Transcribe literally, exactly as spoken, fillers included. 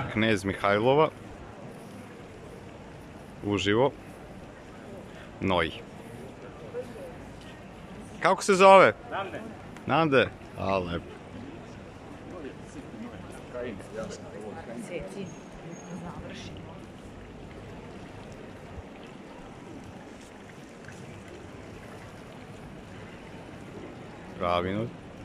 Knez Mihajlova. Uživo. Noj. Kako se zove? Nande. Nande? A, lepo. Dva minut.